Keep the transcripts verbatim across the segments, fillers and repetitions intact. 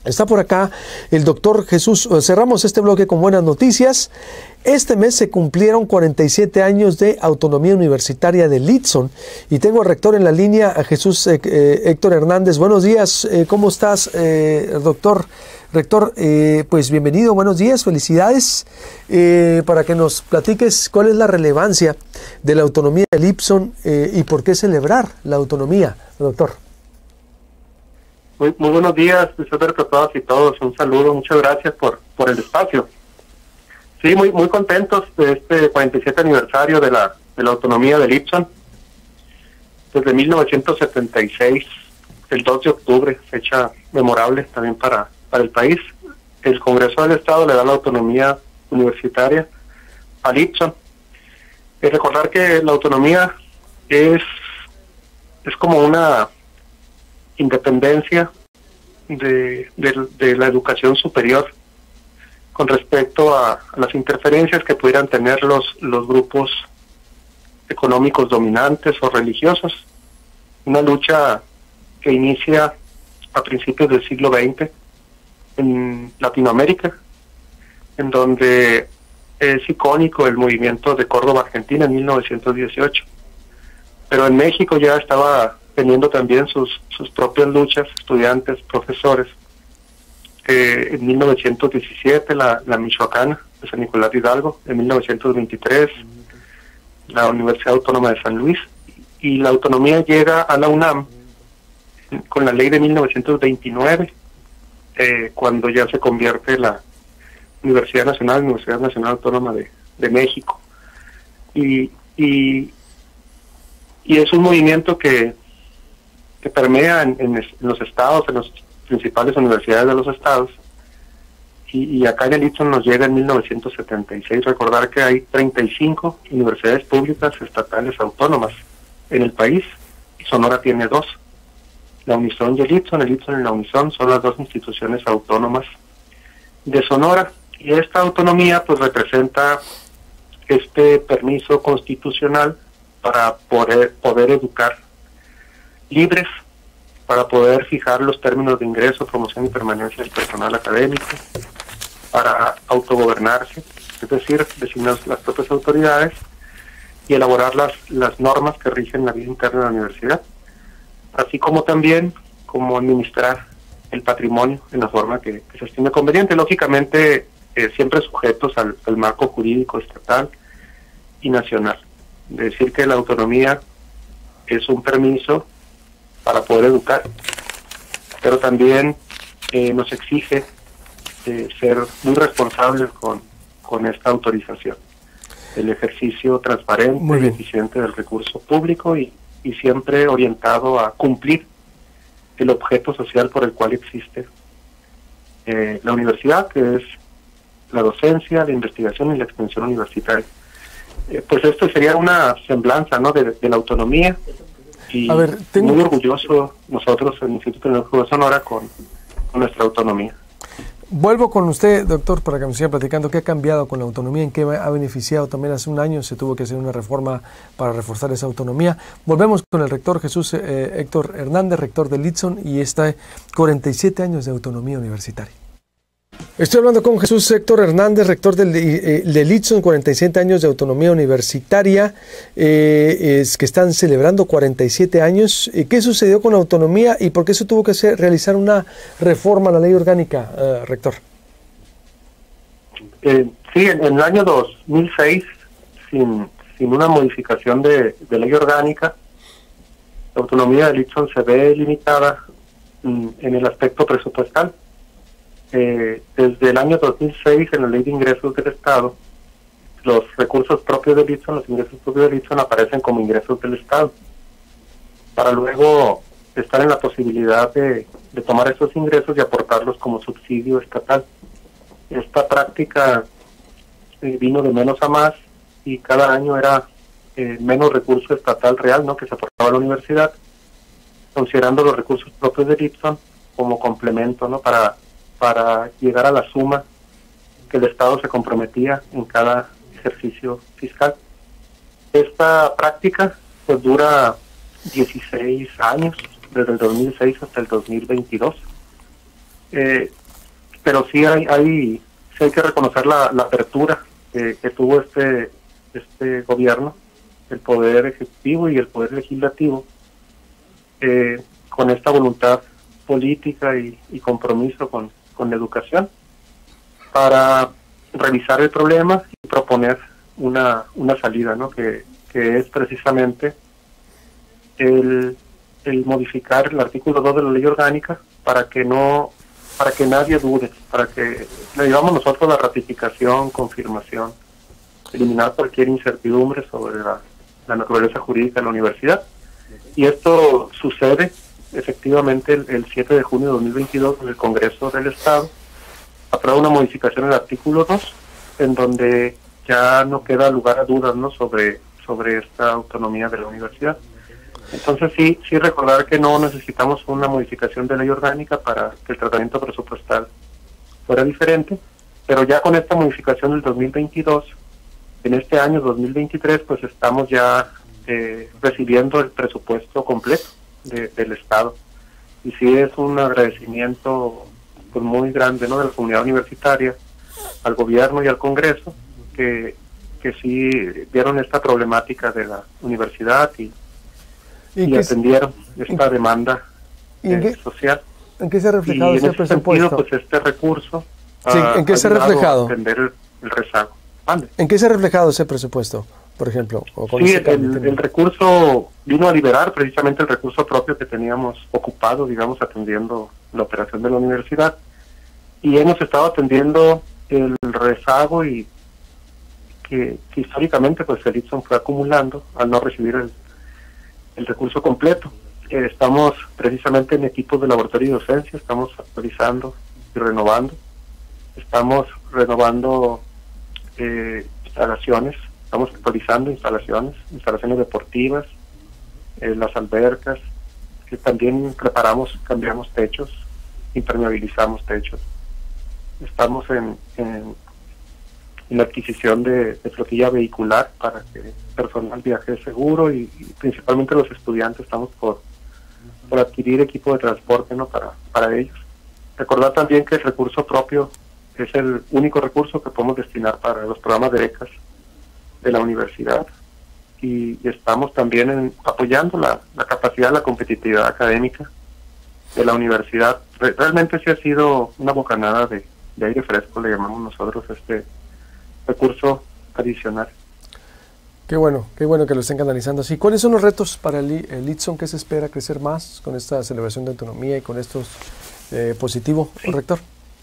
Está por acá el doctor Jesús. Cerramos este bloque con buenas noticias. Este mes se cumplieron cuarenta y siete años de autonomía universitaria de Litson y tengo al rector en la línea, a Jesús eh, eh, Héctor Hernández. Buenos días, eh, ¿cómo estás, eh, doctor? Rector, eh, pues bienvenido, buenos días, felicidades. Eh, para que nos platiques cuál es la relevancia de la autonomía de Litson eh, y por qué celebrar la autonomía, doctor. Muy, muy buenos días, Luis Alberto, a todas y todos. Un saludo, muchas gracias por, por el espacio. Sí, muy muy contentos de este cuarenta y siete aniversario de la, de la autonomía de Litson. Desde mil novecientos setenta y seis, el dos de octubre, fecha memorable también para, para el país, el Congreso del Estado le da la autonomía universitaria a Litson. Es recordar que la autonomía es, es como una independencia de, de, de la educación superior con respecto a, a las interferencias que pudieran tener los, los grupos económicos dominantes o religiosos. Una lucha que inicia a principios del siglo veinte en Latinoamérica, en donde es icónico el movimiento de Córdoba, Argentina, en mil novecientos dieciocho. Pero en México ya estaba teniendo también sus, sus propias luchas, estudiantes, profesores. Eh, en mil novecientos diecisiete la, la Michoacana de San Nicolás de Hidalgo, en mil novecientos veintitrés la Universidad Autónoma de San Luis, y la autonomía llega a la UNAM con la ley de mil novecientos veintinueve, eh, cuando ya se convierte la Universidad Nacional, Universidad Nacional Autónoma de, de México. Y, y, y es un movimiento que que permea en, en, en los estados, en las principales universidades de los estados, y, y acá en el Litson nos llega en mil novecientos setenta y seis. Recordar que hay treinta y cinco universidades públicas estatales autónomas en el país, y Sonora tiene dos, la Unison y el Litson. El Litson y la Unison son las dos instituciones autónomas de Sonora, y esta autonomía pues representa este permiso constitucional para poder, poder educar libres, para poder fijar los términos de ingreso, promoción y permanencia del personal académico, para autogobernarse, es decir, designar las propias autoridades y elaborar las, las normas que rigen la vida interna de la universidad, así como también como administrar el patrimonio en la forma que, que se estime conveniente, lógicamente eh, siempre sujetos al, al marco jurídico estatal y nacional. Es decir, que la autonomía es un permiso para poder educar, pero también eh, nos exige eh, ser muy responsables con, con esta autorización, el ejercicio transparente y eficiente del recurso público y, y siempre orientado a cumplir el objeto social por el cual existe eh, la universidad, que es la docencia, la investigación y la extensión universitaria. Eh, pues esto sería una semblanza, ¿no?, de, de la autonomía. Y a ver, tengo... muy orgulloso nosotros en el Instituto Tecnológico de Sonora con, con nuestra autonomía. Vuelvo con usted, doctor, para que nos siga platicando qué ha cambiado con la autonomía, en qué ha beneficiado. También hace un año se tuvo que hacer una reforma para reforzar esa autonomía. Volvemos con el rector Jesús eh, Héctor Hernández, rector de Litson, y está cuarenta y siete años de autonomía universitaria. Estoy hablando con Jesús Héctor Hernández, rector de, eh, de Litson, cuarenta y siete años de autonomía universitaria, eh, es que están celebrando cuarenta y siete años. Eh, ¿Qué sucedió con la autonomía y por qué se tuvo que hacer, realizar una reforma a la ley orgánica, eh, rector? Eh, sí, en, en el año dos mil seis, sin, sin una modificación de, de ley orgánica, la autonomía de Litson se ve limitada mm, en el aspecto presupuestal. Eh, desde el año dos mil seis, en la Ley de Ingresos del Estado, los recursos propios de Litson, los ingresos propios de Litson aparecen como ingresos del Estado, para luego estar en la posibilidad de, de tomar esos ingresos y aportarlos como subsidio estatal. Esta práctica eh, vino de menos a más y cada año era eh, menos recurso estatal real, ¿no?, que se aportaba a la universidad, considerando los recursos propios de Litson como complemento, ¿no?, para para llegar a la suma que el Estado se comprometía en cada ejercicio fiscal. Esta práctica pues dura dieciséis años, desde el dos mil seis hasta el dos mil veintidós. Eh, pero sí hay, hay, sí hay que reconocer la, la apertura eh, que tuvo este, este gobierno, el Poder Ejecutivo y el Poder Legislativo, eh, con esta voluntad política y, y compromiso con, con la educación, para revisar el problema y proponer una, una salida, ¿no? que, que es precisamente el, el modificar el artículo dos de la ley orgánica para que no para que nadie dude, para que le digamos nosotros la ratificación, confirmación, eliminar cualquier incertidumbre sobre la, la naturaleza jurídica de la universidad. Y esto sucede efectivamente el, el siete de junio de dos mil veintidós en el Congreso del Estado. Aprueba una modificación del artículo dos, en donde ya no queda lugar a dudas, ¿no?, sobre, sobre esta autonomía de la universidad. Entonces sí, sí recordar que no necesitamos una modificación de ley orgánica para que el tratamiento presupuestal fuera diferente, pero ya con esta modificación del dos mil veintidós, en este año dos mil veintitrés, pues estamos ya eh, recibiendo el presupuesto completo de, del Estado. Y sí es un agradecimiento pues muy grande, ¿no?, de la comunidad universitaria, al gobierno y al Congreso, que, que sí vieron esta problemática de la universidad y y, y atendieron esta demanda ¿Y en eh, qué, social. ¿En qué se ha reflejado y ese en ese presupuesto? Sentido, pues este recurso sí, ha, ¿en qué ha se ha reflejado? A atender el, el rezago. ¿Vale? ¿En qué se ha reflejado ese presupuesto, por ejemplo? O con sí, ese el, el recurso vino a liberar precisamente el recurso propio que teníamos ocupado, digamos, atendiendo la operación de la universidad, y hemos estado atendiendo el rezago y que, que históricamente pues el IPSON fue acumulando al no recibir el el recurso completo. Eh, estamos precisamente en equipos de laboratorio y docencia, estamos actualizando y renovando, estamos renovando eh, instalaciones, estamos actualizando instalaciones, instalaciones deportivas, eh, las albercas, que también preparamos, cambiamos techos, impermeabilizamos techos. Estamos en, en, en la adquisición de, de flotilla vehicular para que el personal viaje seguro y, y principalmente los estudiantes estamos por, por adquirir equipo de transporte, ¿no?, para, para ellos. Recordar también que el recurso propio es el único recurso que podemos destinar para los programas de becas de la universidad, y, y estamos también en, apoyando la, la capacidad, la competitividad académica de la universidad. Re, realmente sí ha sido una bocanada de, de aire fresco, le llamamos nosotros este recurso adicional. Qué bueno, qué bueno que lo estén canalizando así. ¿Cuáles son los retos para el, el IPSON? ¿Qué se espera crecer más con esta celebración de autonomía y con estos eh, positivo, sí. rector?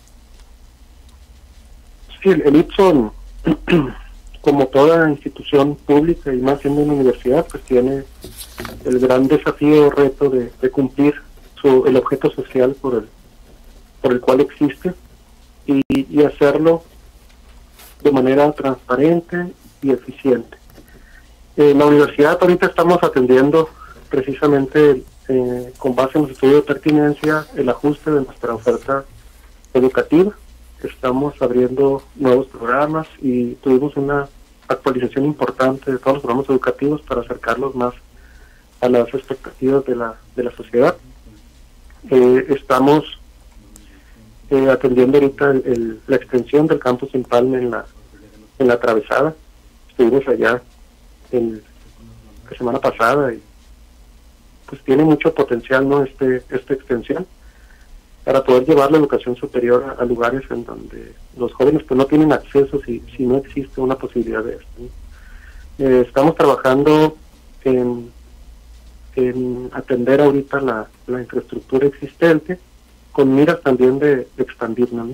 Sí, el, el IPSON, como toda institución pública y más siendo una universidad, pues tiene el gran desafío, reto de, de cumplir su, el objeto social por el, por el cual existe y, y hacerlo de manera transparente y eficiente. En la universidad ahorita estamos atendiendo precisamente eh, con base en los estudios de pertinencia el ajuste de nuestra oferta educativa. Estamos abriendo nuevos programas y tuvimos una actualización importante de todos los programas educativos para acercarlos más a las expectativas de la, de la sociedad. Eh, estamos Eh, atendiendo ahorita el, el, la extensión del campus Empalme en la en la Atravesada. Estuvimos allá el, la semana pasada y pues tiene mucho potencial, ¿no?, este esta extensión para poder llevar la educación superior a, a lugares en donde los jóvenes pues no tienen acceso si, si no existe una posibilidad de esto, ¿no? Eh, estamos trabajando en, en atender ahorita la, la infraestructura existente con miras también de, de expandirnos, ¿no?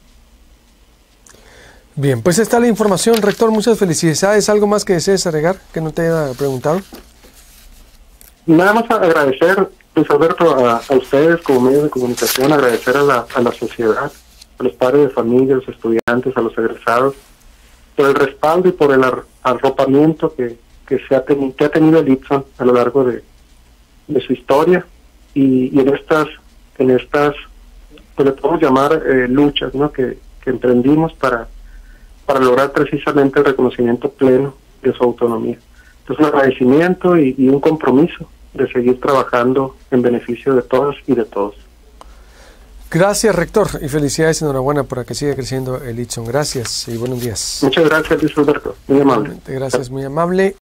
Bien, pues está la información, rector, muchas felicidades. ¿Algo más que desees agregar que no te haya preguntado? Nada más agradecer, pues Alberto, a, a ustedes como medios de comunicación, agradecer a la, a la sociedad, a los padres de familia, a los estudiantes, a los egresados, por el respaldo y por el ar, arropamiento que, que, se ha teni, que ha tenido el IPSON a lo largo de, de su historia y, y en estas, en estas pues le podemos llamar eh, luchas, ¿no?, que, que emprendimos para, para lograr precisamente el reconocimiento pleno de su autonomía. Entonces un agradecimiento y, y un compromiso de seguir trabajando en beneficio de todas y de todos. Gracias, rector, y felicidades y enhorabuena para que siga creciendo el Ipson. Gracias y buenos días. Muchas gracias, Luis Alberto. Muy amable. Gracias, muy amable.